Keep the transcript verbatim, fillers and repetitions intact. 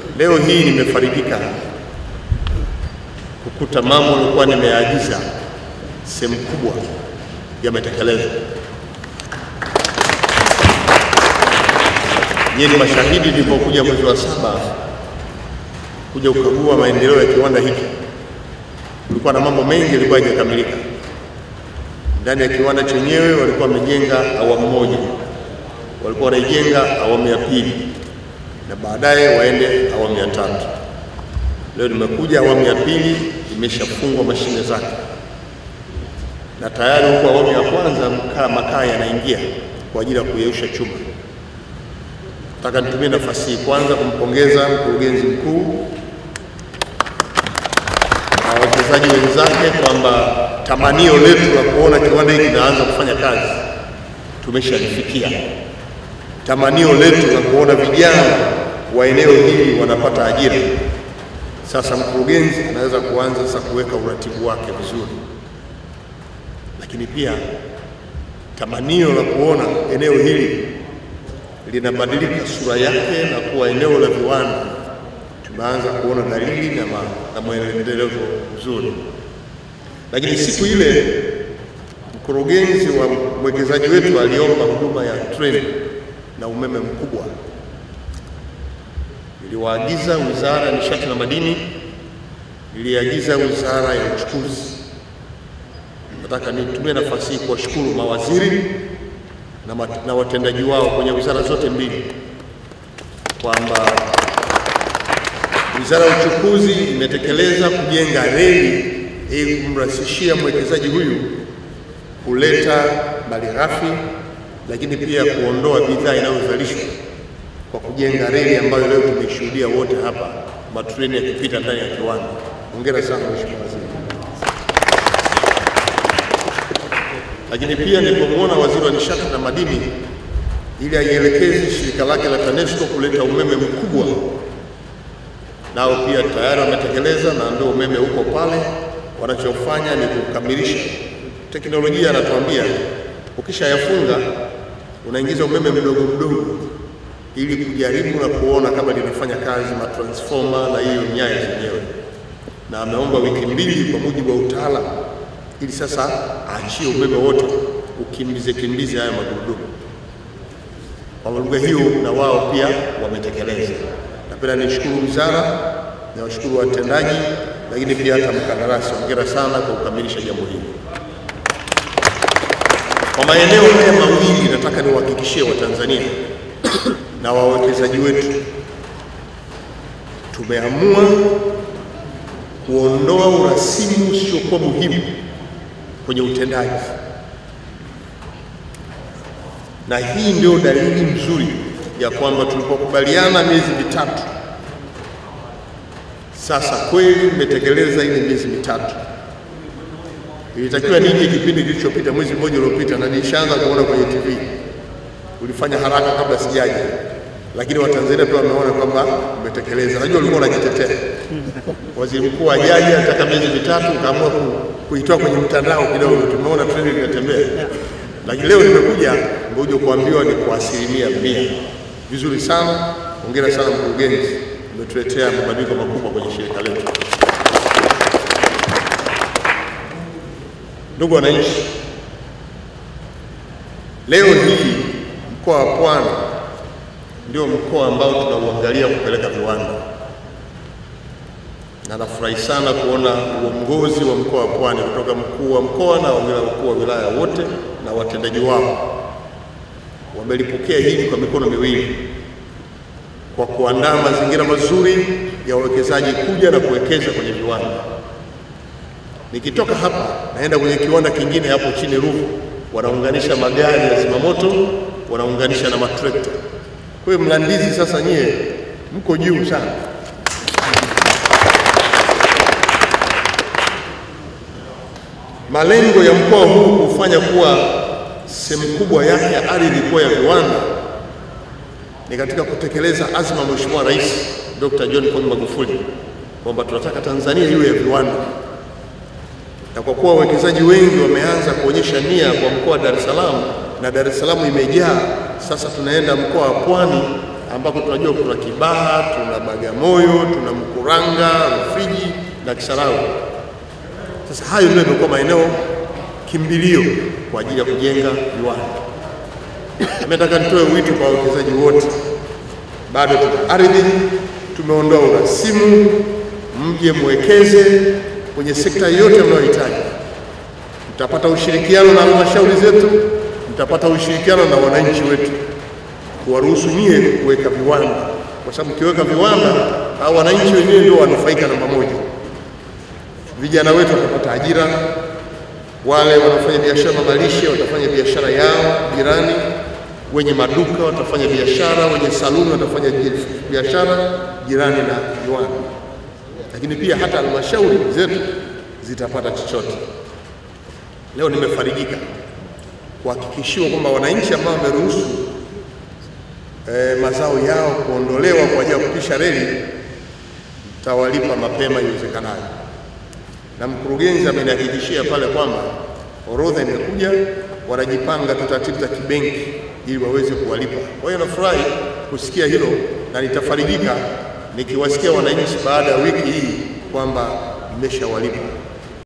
Leo hii nimefarijika kukuta mambo yalikuwa nimeagiza sehemu kubwa yametekelezwa. Nyinyi mashahidi nilipokuja mwezi wa saba kuja kukagua maendeleo ya kiwanda hiki, kulikuwa na mambo mengi yalikuwa hayajakamilika. Ndani ya kiwanda chenyewe walikuwa wamejenga awamu moja, walikuwa wanaijenga awamu ya pili na baadaye waende awamu ya tatu. Leo nimekuja awamu ya pili imeshafungwa mashine zake, na tayari huko awamu ya kwanza mkaa makaa yanaingia kwa ajili ya kuyeyusha chuma. Nataka nitumie nafasi hii kwanza kumpongeza mkurugenzi mkuu na wawekezaji wenzake kwamba tamanio letu la kuona kiwanda hiki kinaanza kufanya kazi tumeshalifikia. Tamanio letu la kuona vijana wa eneo hili wanapata ajira, sasa mkurugenzi anaweza kuanza sasa kuweka uratibu wake vizuri. Lakini pia tamanio la kuona eneo hili linabadilika sura yake na kuwa eneo la viwanda, tunaanza kuona dalili na, ma, na mwendelezo mzuri. Lakini siku ile mkurugenzi wa mwekezaji wetu aliomba huduma ya treni na umeme mkubwa. Niliwaagiza Wizara ya Nishati na Madini, niliagiza Wizara ya Uchukuzi. Nataka nitumie nafasi hii kuwashukuru mawaziri na, mat, na watendaji wao kwenye wizara zote mbili kwamba Wizara ya Uchukuzi imetekeleza kujenga reli ili kumrahisishia mwekezaji huyu kuleta malighafi, lakini pia kuondoa bidhaa inayozalishwa kwa kujenga reli ambayo leo tumeshuhudia wote hapa, matreni yakipita ndani ya kiwanda. Hongera sana Mheshimiwa Waziri. Lakini pia nilipomwona Waziri wa Nishati na Madini ili aielekeze shirika lake la TANESCO kuleta umeme mkubwa, nao pia tayari wametekeleza na ndio umeme huko pale. Wanachofanya ni kukamilisha teknolojia. Anatuambia ukishayafunga unaingiza umeme mdogo mdogo ili kujaribu na kuona kama linafanya kazi matransformer na hiyo nyaya zenyewe, na ameomba wiki mbili kwa mujibu wa utaalamu ili sasa aachie umeme wote ukimbize kimbize haya magurudumu. Kwa lugha hiyo na wao pia wametekeleza. Napenda nishukuru wizara na washukuru watendaji, lakini pia hata mkandarasi. Hongera sana kwa kukamilisha jambo hili. Kwa maeneo haya mawili nataka niwahakikishie Watanzania na wawekezaji wetu, tumeamua kuondoa urasimu usiokuwa muhimu kwenye utendaji, na hii ndio dalili nzuri ya kwamba tulipokubaliana miezi mitatu, sasa kweli mmetekeleza ile miezi mitatu. Ilitakiwa nije kipindi kilichopita, mwezi mmoja uliopita, na nishaanza kuona kwenye T V. Ulifanya haraka kabla sijaje, lakini Watanzania pia wameona kwamba umetekeleza. Najua ulikuwa unajitetea. Waziri mkuu ajaje ataka miezi mitatu, kaamua kuitoa kwenye mtandao kidogo, tumeona treni inatembea. Lakini leo nimekuja ngoja kuambiwa ni kwa asilimia mia. Vizuri sana. Hongera sana mkurugenzi, umetuletea mabadiliko makubwa kwenye shirika letu. Ndugu wananchi, leo hii mkoa wa Pwani ndio mkoa ambao tunauangalia kupeleka viwanda, na nafurahi sana kuona uongozi wa mkoa wa Pwani kutoka mkuu wa mkoa na mkuu wa wilaya wote na watendaji wao wamelipokea hili kwa mikono miwili, kwa kuandaa mazingira mazuri ya wawekezaji kuja na kuwekeza kwenye viwanda. Nikitoka hapa naenda kwenye kiwanda kingine hapo chini Ruvu, wanaunganisha magari ya zimamoto, wanaunganisha na matrekta. Kwa hiyo Mlandizi sasa nyie mko juu sana. Malengo ya mkoa huu kufanya kuwa sehemu kubwa yake ya ardhi kuwa ya viwanda ni katika kutekeleza azma Mheshimiwa Rais Dokta John Pombe Magufuli kwamba tunataka Tanzania iwe ya viwanda. Na kwa kuwa wawekezaji wengi wameanza kuonyesha nia kwa mkoa wa Dar es Salaam na Dar es Salaam imejaa, sasa tunaenda mkoa wa Pwani ambako tunajua kuna Kibaha, tuna Bagamoyo, tuna Mkuranga, Rufiji na Kisarawe. Sasa hayo ndio yamekuwa maeneo kimbilio kwa ajili ya kujenga viwanda. Nataka nitoe wito kwa wawekezaji wote, bado tuna ardhi, tumeondoa urasimu, mje mwekeze kwenye sekta yote mnayohitaji. Mtapata ushirikiano na halmashauri zetu, mtapata ushirikiano na wananchi wetu kuwaruhusu nyie kuweka viwanda, kwa sababu kiweka viwanda au wananchi wenyewe ndio wanufaika namba moja. Vijana wetu watapata ajira, wale wanafanya biashara mamalishe watafanya biashara yao jirani, wenye maduka watafanya biashara, wenye saluni watafanya biashara jirani na viwanda. Lakini pia hata halmashauri zetu zitapata chochote. Leo nimefarijika kuhakikishiwa kwamba wananchi ambao wameruhusu e, mazao yao kuondolewa kwa ajili ya kupisha reli tawalipa mapema iwezekanayo, na mkurugenzi amenihakikishia pale kwamba orodha imekuja, wanajipanga tu taratibu za kibenki ili waweze kuwalipa. Kwa hiyo nafurahi kusikia hilo na nitafarijika nikiwasikia wananchi baada ya wiki hii kwamba mmeshawalipa.